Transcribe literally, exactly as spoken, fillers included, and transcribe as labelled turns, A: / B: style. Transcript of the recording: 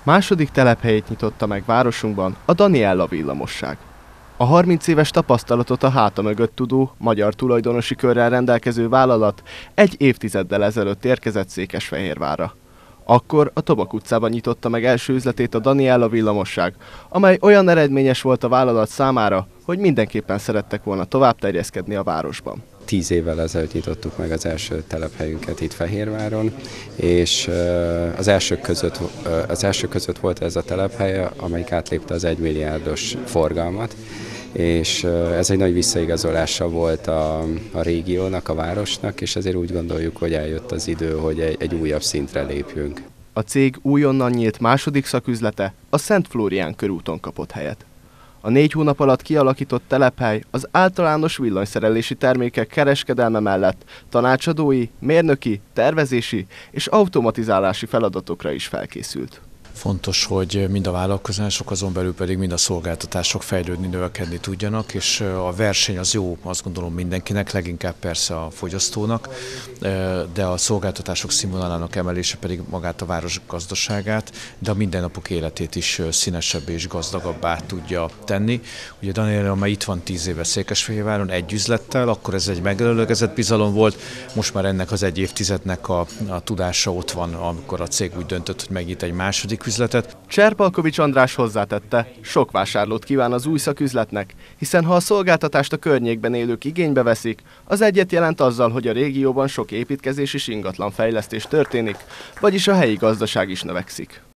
A: Második telephelyét nyitotta meg városunkban a Daniella villamosság. A harminc éves tapasztalatot a háta mögött tudó, magyar tulajdonosi körrel rendelkező vállalat egy évtizeddel ezelőtt érkezett Székesfehérvárra. Akkor a Tobak utcában nyitotta meg első üzletét a Daniella villamosság, amely olyan eredményes volt a vállalat számára, hogy mindenképpen szerettek volna tovább terjeszkedni a városban.
B: Tíz évvel ezelőtt nyitottuk meg az első telephelyünket itt Fehérváron, és az elsők között, az elsők között volt ez a telephely, amelyik átlépte az egymilliárdos forgalmat, és ez egy nagy visszaigazolása volt a, a régiónak, a városnak, és ezért úgy gondoljuk, hogy eljött az idő, hogy egy, egy újabb szintre lépjünk.
A: A cég újonnan nyílt második szaküzlete a Szent Flórián körúton kapott helyet. A négy hónap alatt kialakított telephely az általános villanyszerelési termékek kereskedelme mellett tanácsadói, mérnöki, tervezési és automatizálási feladatokra is felkészült.
C: Fontos, hogy mind a vállalkozások, azon belül pedig mind a szolgáltatások fejlődni, növekedni tudjanak, és a verseny az jó, azt gondolom mindenkinek, leginkább persze a fogyasztónak, de a szolgáltatások színvonalának emelése pedig magát a város gazdaságát, de a mindennapok életét is színesebbé és gazdagabbá tudja tenni. Ugye Daniella már itt van tíz éve Székesfehérváron egy üzlettel, akkor ez egy megelőlegezett bizalom volt, most már ennek az egy évtizednek a, a tudása ott van, amikor a cég úgy döntött, hogy megnyit egy második üzletet.
A: Cserpalkovics András hozzátette, sok vásárlót kíván az új szaküzletnek, hiszen ha a szolgáltatást a környékben élők igénybe veszik, az egyet jelent azzal, hogy a régióban sok építkezés és ingatlan fejlesztés történik, vagyis a helyi gazdaság is növekszik.